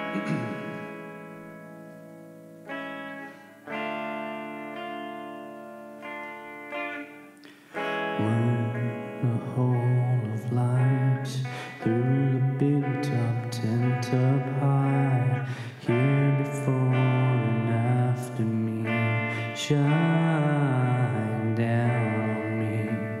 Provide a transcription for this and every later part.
Moon, a hole of light through the big top tent up high. Here before and after me, shine down on me.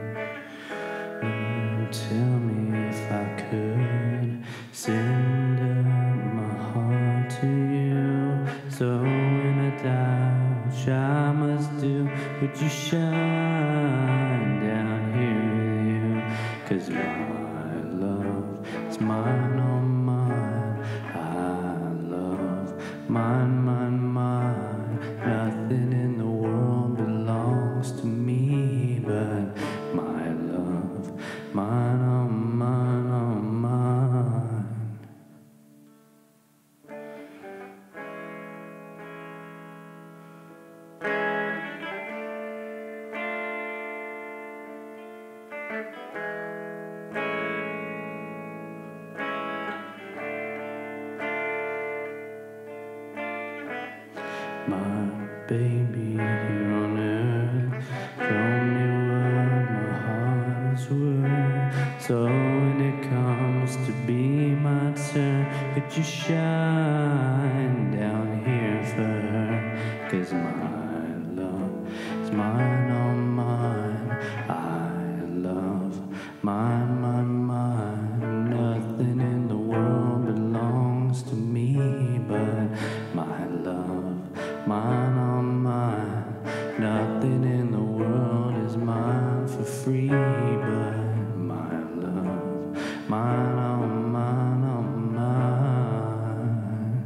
Tell me if I could send up my heart to you. So when I die, which I must do, would you shine down here with you? 'Cause my love is mine, oh mine. I love mine, mine, mine. Nothing in the world belongs to me but my love, mine, oh mine, oh mine. My baby here on earth, show me what my heart is worth. So when it comes to be my turn, could you shine down here for her? 'Cause my love is mine, oh mine. I love mine, mine, mine. Nothing in the world belongs to me but my love, mine, oh mine. Nothing in the world is mine for free but my love, mine, oh mine, oh mine.